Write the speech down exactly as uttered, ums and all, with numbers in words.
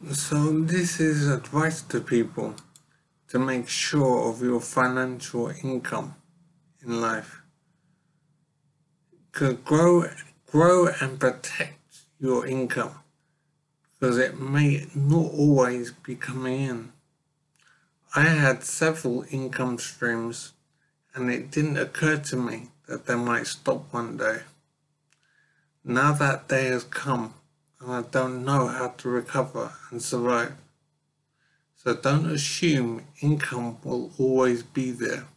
So this is advice to people to make sure of your financial income in life. Because grow, grow and protect your income, because it may not always be coming in. I had several income streams and it didn't occur to me that they might stop one day. Now that day has come and I don't know how to recover and survive. So don't assume income will always be there.